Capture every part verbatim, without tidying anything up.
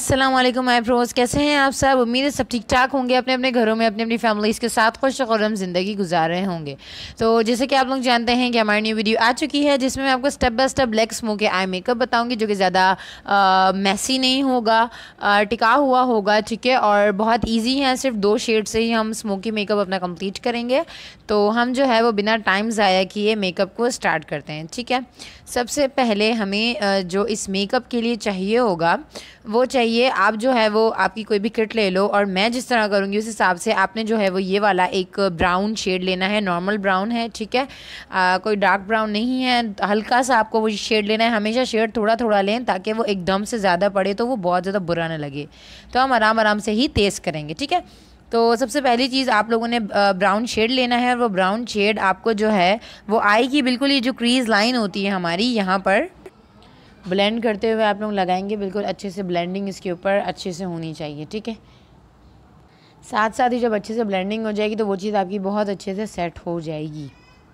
अस्सलाम वालेकुम my pros, कैसे हैं आप सब। उम्मीद है सब ठीक ठाक होंगे, अपने अपने घरों में अपनी अपनी फैमिलीज़ के साथ खुश खुर्रम ज़िंदगी गुजार रहे होंगे। तो जैसे कि आप लोग जानते हैं कि हमारी न्यू वीडियो आ चुकी है जिसमें मैं आपको step by step black smoky eye makeup बताऊंगी, जो कि ज़्यादा मैसी नहीं होगा, टिका हुआ होगा, ठीक है, और बहुत ईजी है। सिर्फ दो शेड से ही हम स्मोकी मेकअप अपना कंप्लीट करेंगे। तो हम जो है वो बिना टाइम ज़ाया किए मेकअप को स्टार्ट करते हैं, ठीक है। सबसे पहले हमें जो इस मेकअप के लिए चाहिए होगा वो चाहिए, आप जो है वो आपकी कोई भी किट ले लो, और मैं जिस तरह करूँगी उस हिसाब से आपने जो है वो ये वाला एक ब्राउन शेड लेना है। नॉर्मल ब्राउन है, ठीक है, आ, कोई डार्क ब्राउन नहीं है, हल्का सा आपको वो शेड लेना है। हमेशा शेड थोड़ा थोड़ा लें ताकि वो एकदम से ज़्यादा पड़े तो वो बहुत ज़्यादा बुरा ना लगे। तो हम आराम आराम से ही तेज़ करेंगे, ठीक है। तो सबसे पहली चीज़ आप लोगों ने ब्राउन शेड लेना है, और वो ब्राउन शेड आपको जो है वो आई की बिल्कुल ये जो क्रीज लाइन होती है हमारी यहाँ पर ब्लेंड करते हुए आप लोग लगाएंगे। बिल्कुल अच्छे से ब्लेंडिंग इसके ऊपर अच्छे से होनी चाहिए, ठीक है। साथ साथ ही जब अच्छे से ब्लेंडिंग हो जाएगी तो वो चीज़ आपकी बहुत अच्छे से सेट हो जाएगी।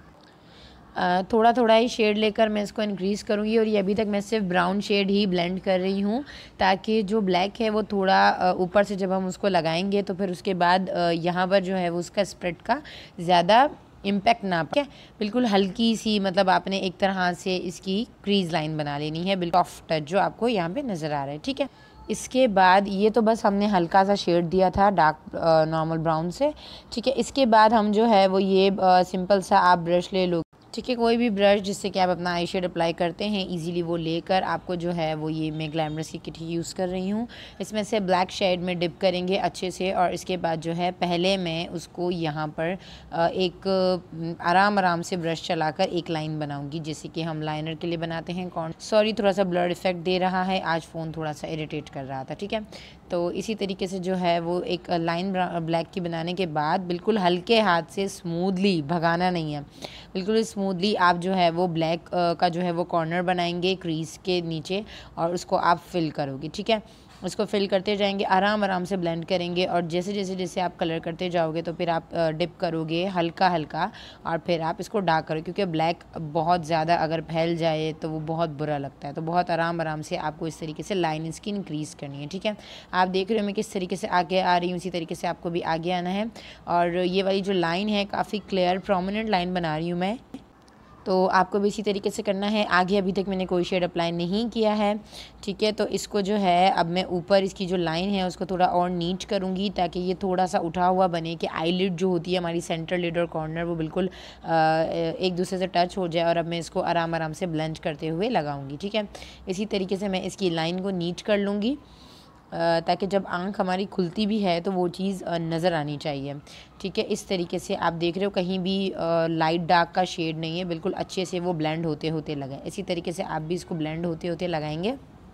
थोड़ा थोड़ा ही शेड लेकर मैं इसको इंक्रीज़ करूँगी, और ये अभी तक मैं सिर्फ ब्राउन शेड ही ब्लेंड कर रही हूँ ताकि जो ब्लैक है वो थोड़ा ऊपर से जब हम उसको लगाएंगे तो फिर उसके बाद यहाँ पर जो है वो उसका स्प्रेड का ज़्यादा इम्पैक्ट ना पाए। बिल्कुल हल्की सी, मतलब आपने एक तरह से इसकी क्रीज लाइन बना लेनी है, बिल्कुल सॉफ्ट टच जो आपको यहाँ पे नज़र आ रहा है, ठीक है। इसके बाद ये तो बस हमने हल्का सा शेड दिया था डार्क नॉर्मल ब्राउन से, ठीक है। इसके बाद हम जो है वो ये आ, सिंपल सा आप ब्रश ले लो, ठीक है, कोई भी ब्रश जिससे कि आप अपना आई शेड अप्लाई करते हैं इजीली वो लेकर आपको जो है वो ये मैं ग्लैमरस की किट ही यूज़ कर रही हूँ। इसमें से ब्लैक शेड में डिप करेंगे अच्छे से, और इसके बाद जो है पहले मैं उसको यहाँ पर एक आराम आराम से ब्रश चलाकर एक लाइन बनाऊँगी, जैसे कि हम लाइनर के लिए बनाते हैं। कौन सॉरी थोड़ा सा ब्लर इफेक्ट दे रहा है, आज फ़ोन थोड़ा सा इरिटेट कर रहा था, ठीक है। तो इसी तरीके से जो है वो एक लाइन ब्लैक की बनाने के बाद बिल्कुल हल्के हाथ से स्मूथली, भगाना नहीं है, बिल्कुल स्मूथली आप जो है वो ब्लैक का जो है वो कॉर्नर बनाएंगे क्रीज के नीचे, और उसको आप फिल करोगे, ठीक है। उसको फिल करते जाएंगे, आराम आराम से ब्लेंड करेंगे, और जैसे जैसे जैसे आप कलर करते जाओगे तो फिर आप डिप करोगे हल्का हल्का, और फिर आप इसको डार्क करो, क्योंकि ब्लैक बहुत ज़्यादा अगर फैल जाए तो वो बहुत बुरा लगता है। तो बहुत आराम आराम से आपको इस तरीके से लाइन इसकी इंक्रीज़ करनी है, ठीक है। आप देख रहे हो मैं किस तरीके से आगे आ रही हूँ, इसी तरीके से आपको भी आगे आना है। और ये वाली जो लाइन है काफ़ी क्लियर प्रोमिनेंट लाइन बना रही हूँ मैं, तो आपको भी इसी तरीके से करना है। आगे अभी तक मैंने कोई शेड अप्लाई नहीं किया है, ठीक है। तो इसको जो है अब मैं ऊपर इसकी जो लाइन है उसको थोड़ा और नीच करूँगी ताकि ये थोड़ा सा उठा हुआ बने, कि आईलिड जो होती है हमारी सेंटर लिड और कॉर्नर वो बिल्कुल एक दूसरे से टच हो जाए। और अब मैं इसको आराम आराम से ब्लेंड करते हुए लगाऊँगी, ठीक है। इसी तरीके से मैं इसकी लाइन को नीच कर लूँगी ताकि जब आंख हमारी खुलती भी है तो वो चीज़ नज़र आनी चाहिए, ठीक है। इस तरीके से आप देख रहे हो कहीं भी लाइट डार्क का शेड नहीं है, बिल्कुल अच्छे से वो ब्लेंड होते होते लगाए। इसी तरीके से आप भी इसको ब्लेंड होते होते लगाएंगे,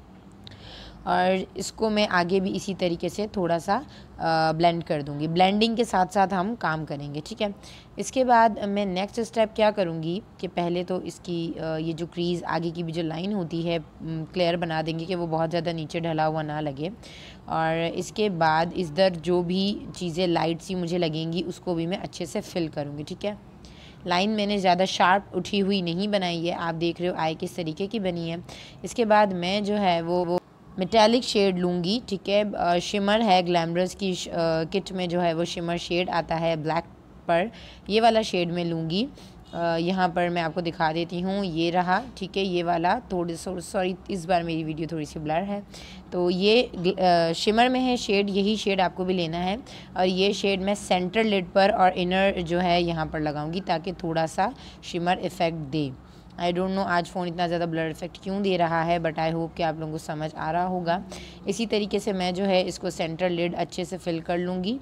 और इसको मैं आगे भी इसी तरीके से थोड़ा सा ब्लेंड कर दूंगी। ब्लेंडिंग के साथ साथ हम काम करेंगे, ठीक है। इसके बाद मैं नेक्स्ट स्टेप क्या करूंगी कि पहले तो इसकी आ, ये जो क्रीज़ आगे की भी जो लाइन होती है क्लियर बना देंगे कि वो बहुत ज़्यादा नीचे ढला हुआ ना लगे। और इसके बाद इधर जो भी चीज़ें लाइट सी मुझे लगेंगी उसको भी मैं अच्छे से फिल करूँगी, ठीक है। लाइन मैंने ज़्यादा शार्प उठी हुई नहीं बनाई है, आप देख रहे हो आई किस तरीके की बनी है। इसके बाद मैं जो है वो वो मेटालिक शेड लूँगी, ठीक है। शिमर है ग्लैमरस की किट में जो है वो शिमर शेड आता है ब्लैक पर, ये वाला शेड में लूँगी। यहाँ पर मैं आपको दिखा देती हूँ, ये रहा, ठीक है। ये वाला थोड़ी सॉरी इस बार मेरी वीडियो थोड़ी सी ब्लर है, तो ये शिमर में है शेड, यही शेड आपको भी लेना है। और ये शेड मैं सेंटर लिड पर और इनर जो है यहाँ पर लगाऊंगी ताकि थोड़ा सा शिमर इफ़ेक्ट दे। आई डोंट नो आज फ़ोन इतना ज़्यादा ब्लर इफेक्ट क्यों दे रहा है, बट आई होप कि आप लोगों को समझ आ रहा होगा। इसी तरीके से मैं जो है इसको सेंटर लिड अच्छे से फिल कर लूँगी,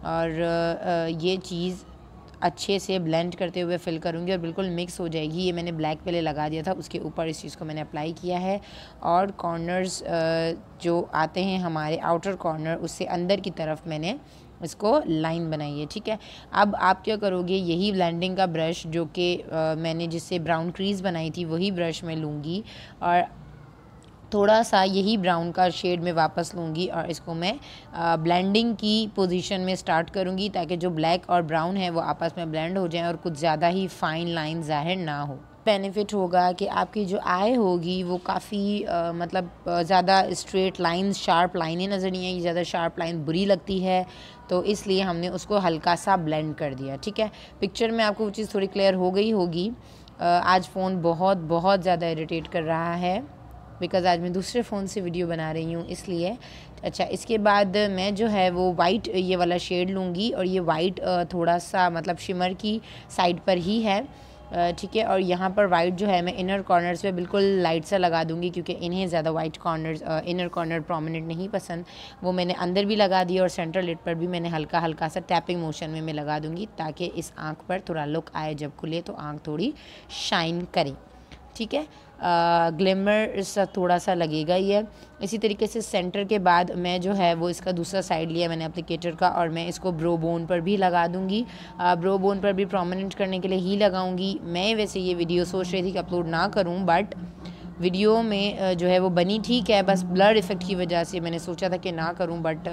और ये चीज़ अच्छे से ब्लेंड करते हुए फिल करूँगी और बिल्कुल मिक्स हो जाएगी। ये मैंने ब्लैक पहले लगा दिया था, उसके ऊपर इस चीज़ को मैंने अप्लाई किया है। और कॉर्नर्स जो आते हैं हमारे आउटर कॉर्नर, उससे अंदर की तरफ मैंने इसको लाइन बनाई है, ठीक है। अब आप क्या करोगे, यही ब्लेंडिंग का ब्रश जो कि मैंने जिससे ब्राउन क्रीज बनाई थी वही ब्रश मैं लूँगी, और थोड़ा सा यही ब्राउन का शेड में वापस लूँगी और इसको मैं ब्लेंडिंग की पोजीशन में स्टार्ट करूँगी ताकि जो ब्लैक और ब्राउन है वो आपस में ब्लेंड हो जाए और कुछ ज़्यादा ही फाइन लाइन ज़ाहिर ना हो। बेनिफिट होगा कि आपकी जो आई होगी वो काफ़ी मतलब ज़्यादा स्ट्रेट लाइन शार्प लाइनें नज़र नहीं आएगी, ज़्यादा शार्प लाइन बुरी लगती है, तो इसलिए हमने उसको हल्का सा ब्लेंड कर दिया। ठीक है, पिक्चर में आपको वो चीज़ थोड़ी क्लियर हो गई होगी। आज फ़ोन बहुत बहुत ज़्यादा इरिटेट कर रहा है बिकॉज़ आज मैं दूसरे फ़ोन से वीडियो बना रही हूँ इसलिए। अच्छा, इसके बाद मैं जो है वो वाइट ये वाला शेड लूँगी और ये वाइट थोड़ा सा मतलब शिमर की साइड पर ही है। ठीक है, और यहाँ पर वाइट जो है मैं इनर कॉर्नर्स पे बिल्कुल लाइट सा लगा दूँगी क्योंकि इन्हें ज़्यादा white corners inner corner prominent नहीं पसंद। वो मैंने अंदर भी लगा दिया और सेंट्रल लिड पर भी मैंने हल्का हल्का सा टैपिंग मोशन में मैं लगा दूँगी ताकि इस आँख पर थोड़ा लुक आए, जब खुले तो आँख थोड़ी शाइन करे। ठीक है, ग्लिमर सा थोड़ा सा लगेगा ये। इसी तरीके से सेंटर के बाद मैं जो है वो इसका दूसरा साइड लिया मैंने एप्लीकेटर का और मैं इसको ब्रो बोन पर भी लगा दूंगी। ब्रो बोन पर भी प्रोमिनेंट करने के लिए ही लगाऊंगी। मैं वैसे ये वीडियो सोच रही थी कि अपलोड ना करूं, बट वीडियो में जो है वो बनी ठीक है, बस ब्लर इफ़ेक्ट की वजह से मैंने सोचा था कि ना करूँ, बट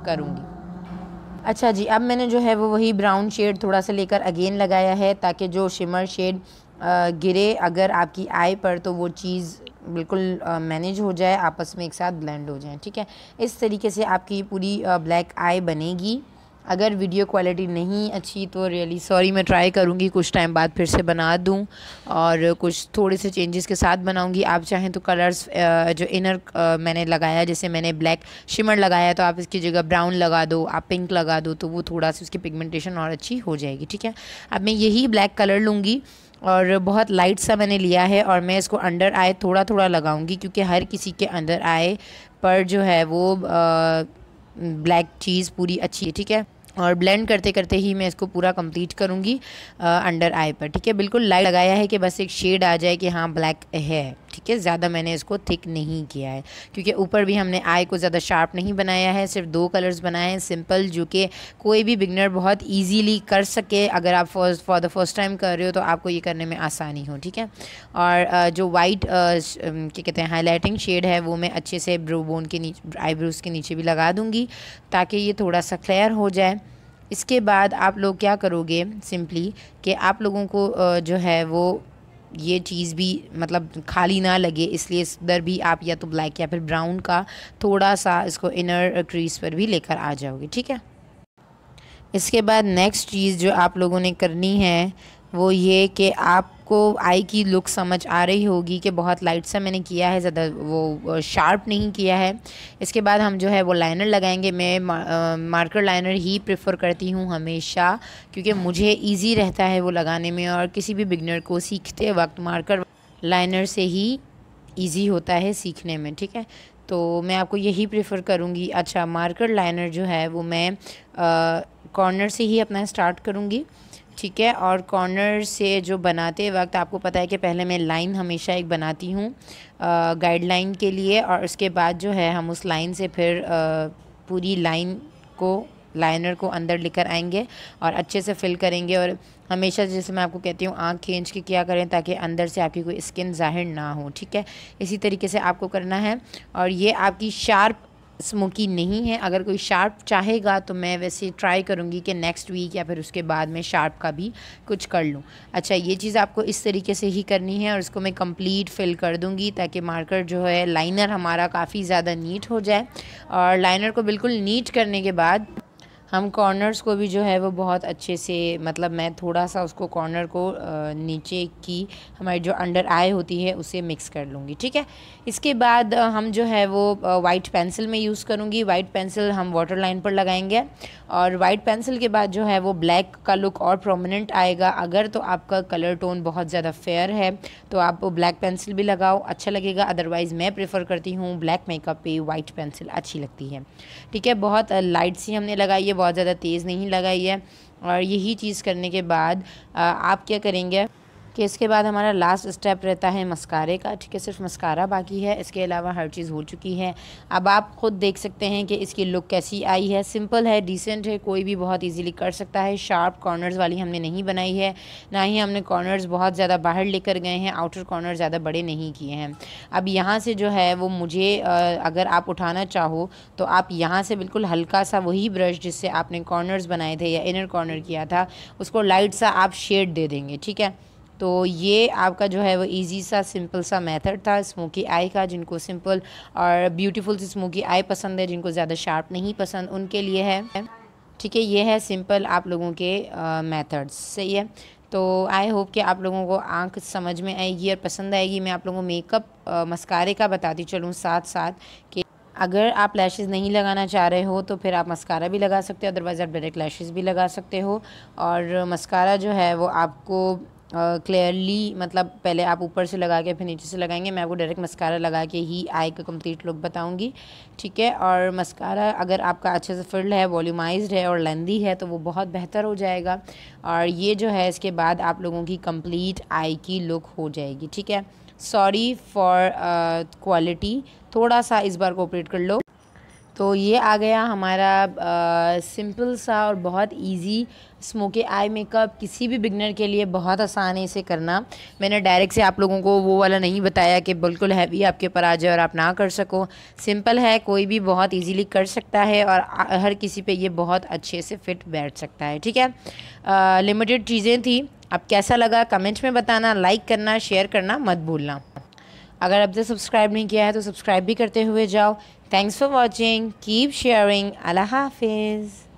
करूँगी। अच्छा जी, अब मैंने जो है वो वही ब्राउन शेड थोड़ा सा लेकर अगेन लगाया है ताकि जो शिमर शेड गिरे अगर आपकी आई पर तो वो चीज़ बिल्कुल मैनेज हो जाए, आपस में एक साथ ब्लेंड हो जाए। ठीक है, इस तरीके से आपकी पूरी ब्लैक आई बनेगी। अगर वीडियो क्वालिटी नहीं अच्छी तो रियली सॉरी, मैं ट्राई करूँगी कुछ टाइम बाद फिर से बना दूँ और कुछ थोड़े से चेंजेस के साथ बनाऊँगी। आप चाहें तो कलर्स जो इनर मैंने लगाया, जैसे मैंने ब्लैक शिमर लगाया तो आप इसकी जगह ब्राउन लगा दो, आप पिंक लगा दो, तो वो थोड़ा सा उसकी पिगमेंटेशन और अच्छी हो जाएगी। ठीक है, अब मैं यही ब्लैक कलर लूँगी और बहुत लाइट सा मैंने लिया है और मैं इसको अंडर आई थोड़ा थोड़ा लगाऊंगी क्योंकि हर किसी के अंदर आई पर जो है वो ब्लैक चीज़ पूरी अच्छी है। ठीक है, और ब्लेंड करते करते ही मैं इसको पूरा कंप्लीट करूँगी अंडर आई पर। ठीक है, बिल्कुल लाइट लगाया है कि बस एक शेड आ जाए कि हाँ ब्लैक है। ठीक है, ज़्यादा मैंने इसको थिक नहीं किया है क्योंकि ऊपर भी हमने आई को ज़्यादा शार्प नहीं बनाया है, सिर्फ दो कलर्स बनाए हैं सिंपल, जो कि कोई भी बिगनर बहुत ईजीली कर सके। अगर आप first for the first time कर रहे हो तो आपको ये करने में आसानी हो। ठीक है, और जो वाइट क्या कहते हैं हाईलाइटिंग शेड है वो मैं अच्छे से ब्रो बोन के नीचे आईब्रोज़ के नीचे भी लगा दूँगी ताकि ये थोड़ा सा क्लियर हो जाए। इसके बाद आप लोग क्या करोगे सिंपली कि आप लोगों को जो है वो ये चीज़ भी मतलब खाली ना लगे, इसलिए इधर भी आप या तो ब्लैक या फिर ब्राउन का थोड़ा सा इसको इनर क्रीज पर भी लेकर आ जाओगे। ठीक है, इसके बाद नेक्स्ट चीज़ जो आप लोगों ने करनी है वो ये कि आपको आई की लुक समझ आ रही होगी कि बहुत लाइट सा मैंने किया है, ज़्यादा वो शार्प नहीं किया है। इसके बाद हम जो है वो लाइनर लगाएंगे। मैं मार्कर लाइनर ही प्रेफर करती हूँ हमेशा क्योंकि मुझे इजी रहता है वो लगाने में और किसी भी बिगनर को सीखते वक्त मार्कर लाइनर से ही इजी होता है सीखने में। ठीक है, तो मैं आपको यही प्रेफर करूँगी। अच्छा, मार्कर लाइनर जो है वो मैं कॉर्नर से ही अपना स्टार्ट करूँगी। ठीक है, और कॉर्नर से जो बनाते वक्त आपको पता है कि पहले मैं लाइन हमेशा एक बनाती हूँ गाइडलाइन के लिए और उसके बाद जो है हम उस लाइन से फिर आ, पूरी लाइन को लाइनर को अंदर लेकर आएंगे और अच्छे से फिल करेंगे। और हमेशा जैसे मैं आपको कहती हूँ आँख खींच के क्या करें ताकि अंदर से आपकी कोई स्किन ज़ाहिर ना हो। ठीक है, इसी तरीके से आपको करना है और ये आपकी शार्प स्मोकी नहीं है। अगर कोई शार्प चाहेगा तो मैं वैसे ट्राई करूँगी कि नेक्स्ट वीक या फिर उसके बाद मैं शार्प का भी कुछ कर लूँ। अच्छा, ये चीज़ आपको इस तरीके से ही करनी है और इसको मैं कंप्लीट फिल कर दूँगी ताकि मार्कर जो है लाइनर हमारा काफ़ी ज़्यादा नीट हो जाए। और लाइनर को बिल्कुल नीट करने के बाद हम कॉर्नर्स को भी जो है वो बहुत अच्छे से मतलब मैं थोड़ा सा उसको कॉर्नर को नीचे की हमारी जो अंडर आई होती है उसे मिक्स कर लूँगी। ठीक है, इसके बाद हम जो है वो वाइट पेंसिल में यूज़ करूँगी। वाइट पेंसिल हम वाटर लाइन पर लगाएंगे और वाइट पेंसिल के बाद जो है वो ब्लैक का लुक और प्रोमिनेंट आएगा। अगर तो आपका कलर टोन बहुत ज़्यादा फेयर है तो आप ब्लैक पेंसिल भी लगाओ, अच्छा लगेगा। अदरवाइज़ मैं प्रेफर करती हूँ ब्लैक मेकअप पे वाइट पेंसिल अच्छी लगती है। ठीक है, बहुत लाइट सी हमने लगाई है, बहुत ज़्यादा तेज़ नहीं लगाई है। और यही चीज़ करने के बाद आप क्या करेंगे कि इसके बाद हमारा लास्ट स्टेप रहता है मस्कारे का। ठीक है, सिर्फ मस्कारा बाकी है, इसके अलावा हर चीज़ हो चुकी है। अब आप ख़ुद देख सकते हैं कि इसकी लुक कैसी आई है। सिंपल है, डिसेंट है, कोई भी बहुत इजीली कर सकता है। शार्प कॉर्नर्स वाली हमने नहीं बनाई है, ना ही हमने कॉर्नर्स बहुत ज़्यादा बाहर लेकर गए हैं, आउटर कॉर्नर ज़्यादा बड़े नहीं किए हैं। अब यहाँ से जो है वो मुझे अगर आप उठाना चाहो तो आप यहाँ से बिल्कुल हल्का सा वही ब्रश जिससे आपने कॉर्नर्स बनाए थे या इनर कॉर्नर किया था, उसको लाइट सा आप शेड दे देंगे। ठीक है, तो ये आपका जो है वो इजी सा सिंपल सा मेथड था स्मोकी आई का। जिनको सिंपल और ब्यूटीफुल सी स्मोकी आई पसंद है, जिनको ज़्यादा शार्प नहीं पसंद, उनके लिए है। ठीक है, ये है सिंपल आप लोगों के मेथड्स। सही है, तो आई होप कि आप लोगों को आंख समझ में आएगी और पसंद आएगी। मैं आप लोगों को मेकअप मस्कारे का बताती चलूँ साथ साथ कि अगर आप लैशेस नहीं लगाना चाह रहे हो तो फिर आप मस्कारा भी लगा सकते हो, अदरवाइज़ आप डायरेक्ट लैशेस भी लगा सकते हो। और मस्कारा जो है वो आपको क्लियरली uh, मतलब पहले आप ऊपर से लगा के फिर नीचे से लगाएंगे। मैं आपको डायरेक्ट मस्कारा लगा के ही आई का कंप्लीट लुक बताऊंगी। ठीक है, और मस्कारा अगर आपका अच्छे से फिल्ड है, वॉल्यूमाइज्ड है और लेंदी है तो वो बहुत बेहतर हो जाएगा। और ये जो है इसके बाद आप लोगों की कंप्लीट आई की लुक हो जाएगी। ठीक है, सॉरी फॉर क्वालिटी, थोड़ा सा इस बार कोऑपरेट कर लो। तो ये आ गया हमारा सिंपल सा और बहुत इजी स्मोकी आई मेकअप। किसी भी बिगनर के लिए बहुत आसान है इसे करना। मैंने डायरेक्ट से आप लोगों को वो वाला नहीं बताया कि बिल्कुल हैवी आपके ऊपर आ जाए और आप ना कर सको। सिंपल है, कोई भी बहुत इजीली कर सकता है और हर किसी पे ये बहुत अच्छे से फिट बैठ सकता है। ठीक है, लिमिटेड चीज़ें थी। अब कैसा लगा कमेंट में बताना, लाइक करना, शेयर करना मत भूलना। अगर अब तक सब्सक्राइब नहीं किया है तो सब्सक्राइब भी करते हुए जाओ। Thanks for watching, keep sharing. अल्लाह हाफिज़।